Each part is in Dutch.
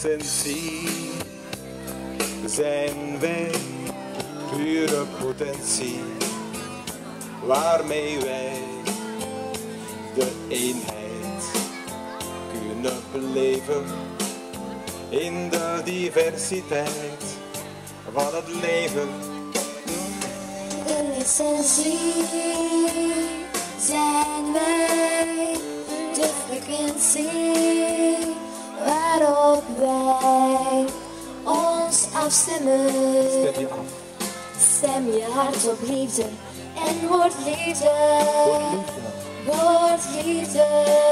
essentie zijn wij, pure potentie, waarmee wij de eenheid kunnen beleven in de diversiteit van het leven. In essentie zijn wij de frequentie waarop wij ons afstemmen. Stem je af. Stem je hart op liefde en word liefde. Word liefde.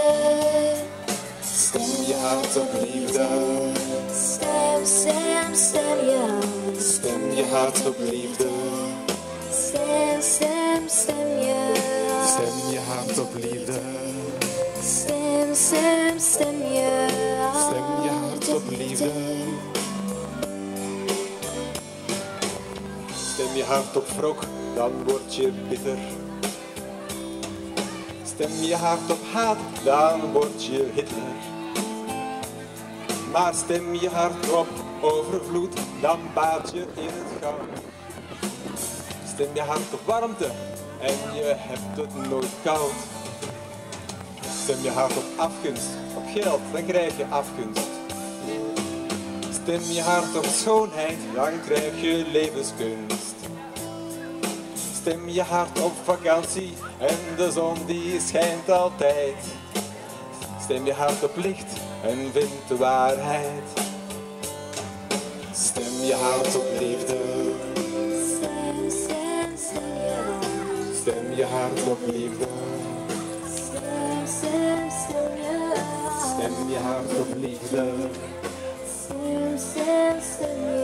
Stem je hart op liefde. Stem, stem, stem je hart. Stem je hart op liefde. Stem, stem, stem je hart. Stem je hart op liefde. Stem, stem, stem je hart. Stem je hart op liefde. Stem je hart op wrok, dan word je bitter. Stem je hart op haat, dan word je Hitler. Maar stem je hart op overvloed, dan baat je in het goud. Stem je hart op warmte en je hebt het nooit koud. Stem je hart op afgunst, op geld, dan krijg je afgunst. Stem je hart op schoonheid, dan krijg je levenskunst. Stem je hart op vakantie en de zon die schijnt altijd. Stem je hart op licht en vind de waarheid. Stem je hart op liefde. Stem, stem, stem je hart. Stem je hart op liefde. Stem, stem, stem je hart. Stem je hart op liefde. Stem, stem, stem je